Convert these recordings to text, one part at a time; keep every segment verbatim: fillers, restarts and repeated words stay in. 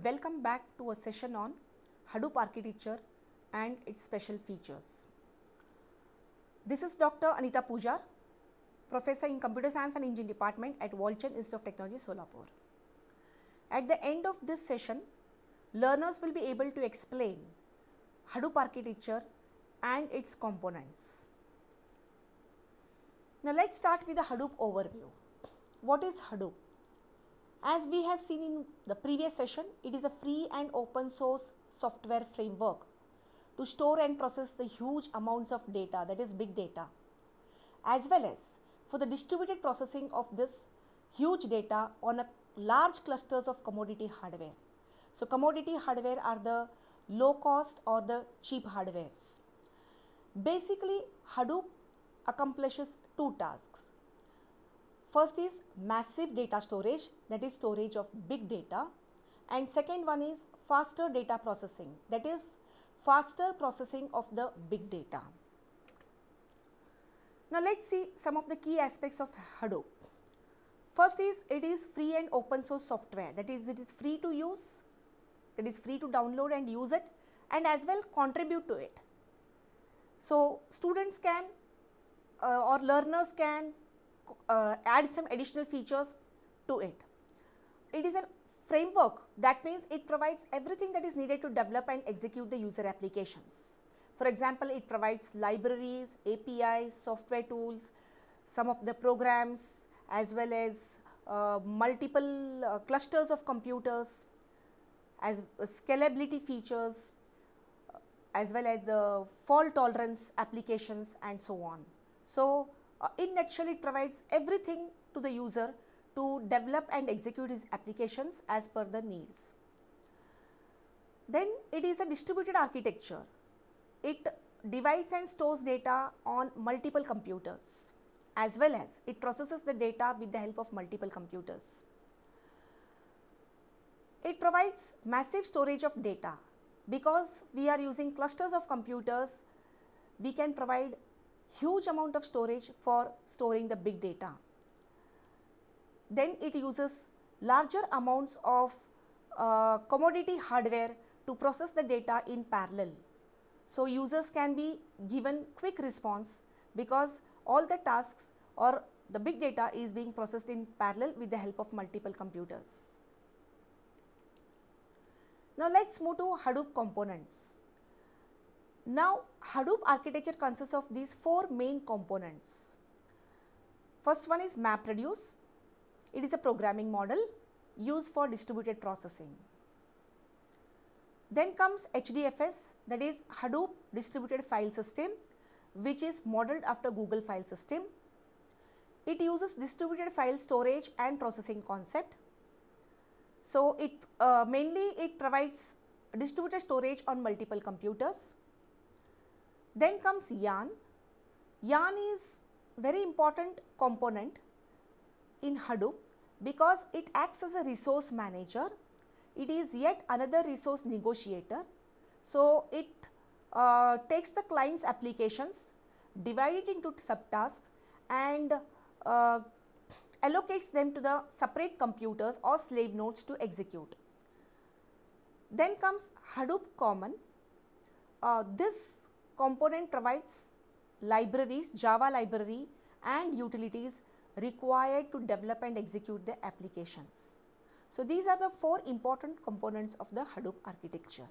Welcome back to a session on Hadoop architecture and its special features. This is Doctor Anita Pujar, Professor in Computer Science and Engineering Department at Walchand Institute of Technology, Solapur. At the end of this session, learners will be able to explain Hadoop architecture and its components. Now let's start with the Hadoop overview. What is Hadoop? As we have seen in the previous session, it is a free and open source software framework to store and process the huge amounts of data, that is big data, as well as for the distributed processing of this huge data on a large clusters of commodity hardware. So commodity hardware are the low cost or the cheap hardwares. Basically, Hadoop accomplishes two tasks. First is massive data storage, that is storage of big data, and second one is faster data processing, that is faster processing of the big data. Now let's see some of the key aspects of Hadoop. First is it is free and open source software, that is it is free to use, that is free to download and use it, and as well contribute to it. So students can uh, or learners can Uh, add some additional features to it. It is a framework, that means it provides everything that is needed to develop and execute the user applications. For example, it provides libraries, A P Is, software tools, some of the programs, as well as uh, multiple uh, clusters of computers, as uh, scalability features, uh, as well as the fault tolerance applications and so on. So Uh, in nutshell, it provides everything to the user to develop and execute his applications as per the needs. Then it is a distributed architecture. It divides and stores data on multiple computers, as well as it processes the data with the help of multiple computers. It provides massive storage of data. Because we are using clusters of computers, we can provide huge amount of storage for storing the big data. Then it uses larger amounts of uh, commodity hardware to process the data in parallel. So users can be given quick response because all the tasks or the big data is being processed in parallel with the help of multiple computers. Now let's move to Hadoop components. Now, Hadoop architecture consists of these four main components. First one is MapReduce. It is a programming model used for distributed processing. Then comes H D F S, that is Hadoop Distributed File System, which is modeled after Google File System. It uses distributed file storage and processing concept. So it uh, mainly it provides distributed storage on multiple computers. Then comes Yarn. Yarn is very important component in Hadoop because it acts as a resource manager. It is yet another resource negotiator. So it uh, takes the client's applications, divide it into subtasks and uh, allocates them to the separate computers or slave nodes to execute. Then comes Hadoop Common. Uh, this component provides libraries, Java library and utilities required to develop and execute the applications. So these are the four important components of the Hadoop architecture.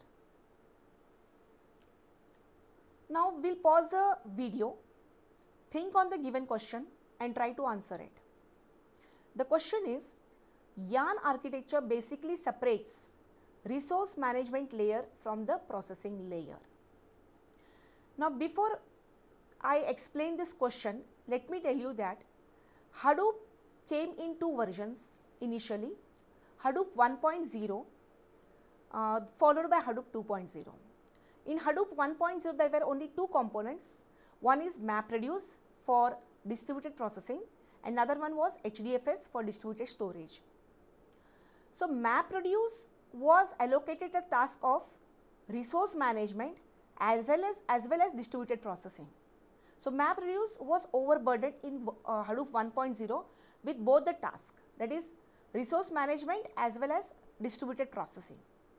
Now we'll pause the video, think on the given question and try to answer it. The question is, Yarn architecture basically separates resource management layer from the processing layer. Now before I explain this question, let me tell you that Hadoop came in two versions initially, Hadoop one point zero uh, followed by Hadoop two point zero. In Hadoop one point zero there were only two components, one is MapReduce for distributed processing, another one was H D F S for distributed storage. So MapReduce was allocated the task of resource management as well as as well as distributed processing. So MapReduce was overburdened in uh, Hadoop one point zero with both the tasks, that is resource management as well as distributed processing.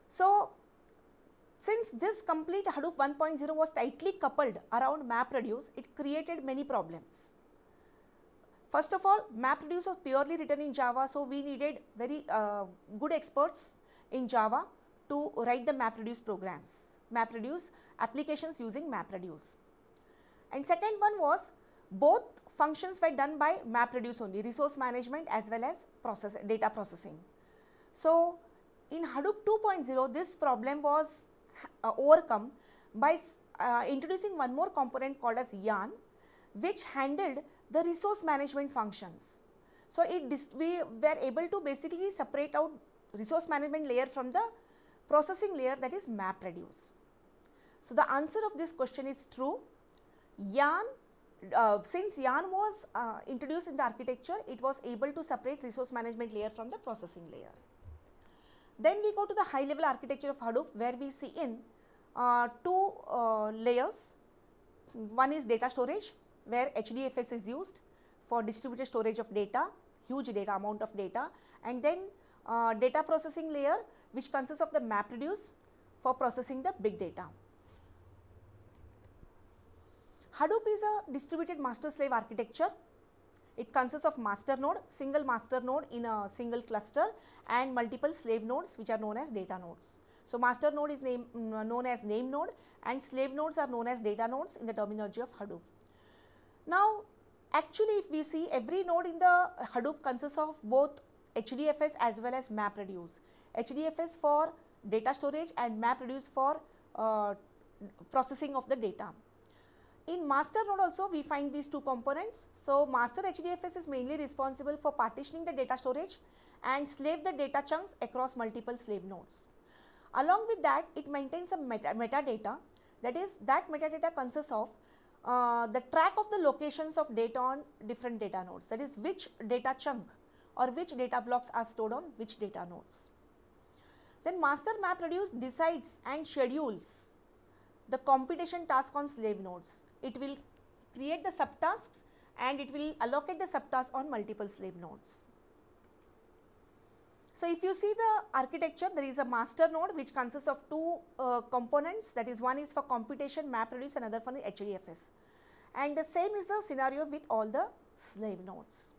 So, since this complete Hadoop one point zero was tightly coupled around MapReduce, it created many problems. First of all, MapReduce was purely written in Java, so we needed very uh, good experts in Java to write the MapReduce programs, MapReduce applications using MapReduce. And second one was both functions were done by MapReduce only, resource management as well as process, data processing. So, in Hadoop two point zero, this problem was uh, overcome by uh, introducing one more component called as Yarn, which handled the resource management functions. So, it we were able to basically separate out resource management layer from the processing layer, that is MapReduce. So, the answer of this question is true. Yarn, uh, since Yarn was uh, introduced in the architecture, it was able to separate resource management layer from the processing layer. Then we go to the high level architecture of Hadoop, where we see in uh, two uh, layers. One is data storage, where H D F S is used for distributed storage of data, huge data amount of data, and then uh, data processing layer, which consists of the MapReduce for processing the big data. Hadoop is a distributed master slave architecture. It consists of master node, single master node in a single cluster, and multiple slave nodes, which are known as data nodes. So, master node is name, known as name node, and slave nodes are known as data nodes in the terminology of Hadoop. Now, actually if we see, every node in the Hadoop consists of both H D F S as well as MapReduce. H D F S for data storage and MapReduce for uh, processing of the data. In master node also we find these two components. So, master H D F S is mainly responsible for partitioning the data storage and slave the data chunks across multiple slave nodes. Along with that, it maintains a meta metadata, that is, that metadata consists of uh, the track of the locations of data on different data nodes, that is, which data chunk or which data blocks are stored on which data nodes. Then master MapReduce decides and schedules the computation task on slave nodes. It will create the subtasks and it will allocate the subtasks on multiple slave nodes. So, if you see the architecture, there is a master node which consists of two uh, components, that is, one is for computation MapReduce and another for the H D F S, and the same is the scenario with all the slave nodes.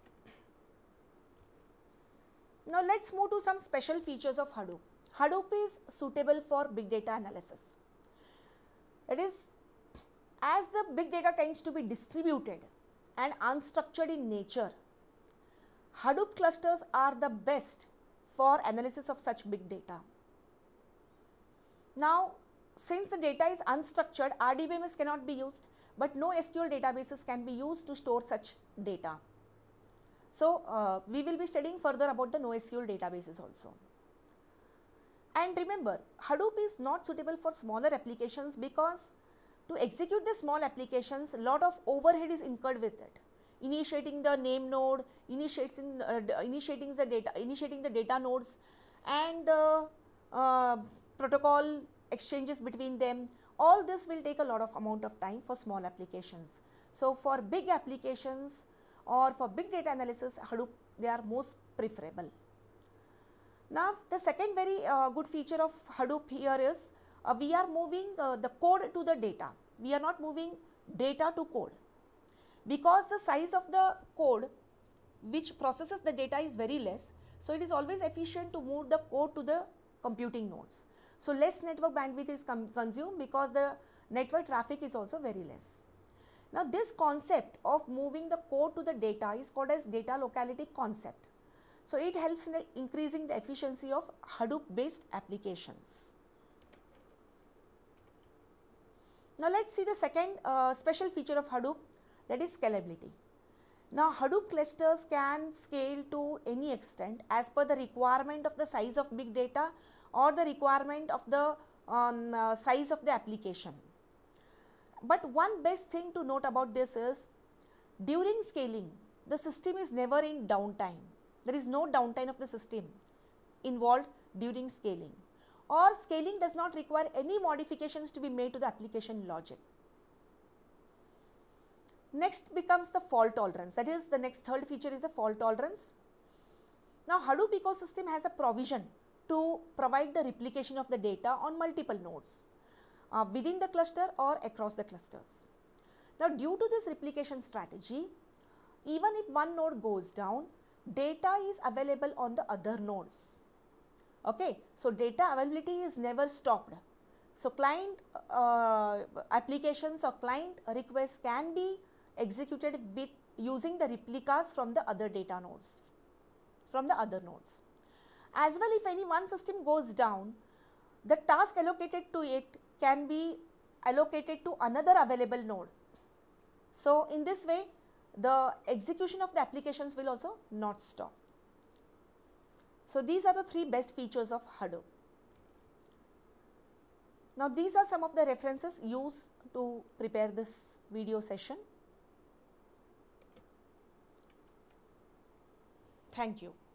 Now, let us move to some special features of Hadoop. Hadoop is suitable for big data analysis. That is, as the big data tends to be distributed and unstructured in nature, Hadoop clusters are the best for analysis of such big data. Now, since the data is unstructured, R D B M S cannot be used, but NoSQL databases can be used to store such data. So, uh, we will be studying further about the NoSQL databases also. And remember, Hadoop is not suitable for smaller applications because to execute the small applications, a lot of overhead is incurred with it. Initiating the name node, initiating, uh, initiating the data, initiating the data nodes, and the uh, protocol exchanges between them. All this will take a lot of amount of time for small applications. So, for big applications or for big data analysis, Hadoop, they are most preferable. Now, the second very uh, good feature of Hadoop here is uh, we are moving uh, the code to the data. We are not moving data to code. Because the size of the code which processes the data is very less, so it is always efficient to move the code to the computing nodes. So, less network bandwidth is consumed because the network traffic is also very less. Now, this concept of moving the code to the data is called as data locality concept. So, it helps in the increasing the efficiency of Hadoop based applications. Now, let us see the second uh, special feature of Hadoop, that is scalability. Now, Hadoop clusters can scale to any extent as per the requirement of the size of big data or the requirement of the um, uh, size of the application. But one best thing to note about this is, during scaling, the system is never in downtime. There is no downtime of the system involved during scaling, or scaling does not require any modifications to be made to the application logic. Next becomes the fault tolerance, that is, the next third feature is the fault tolerance. Now, Hadoop ecosystem has a provision to provide the replication of the data on multiple nodes uh, within the cluster or across the clusters. Now, due to this replication strategy, even if one node goes down, data is available on the other nodes. Okay, so data availability is never stopped. So, client uh, applications or client requests can be executed with using the replicas from the other data nodes, from the other nodes. As well, if any one system goes down, the task allocated to it can be allocated to another available node. So, in this way, the execution of the applications will also not stop. So, these are the three best features of Hadoop. Now, these are some of the references used to prepare this video session. Thank you.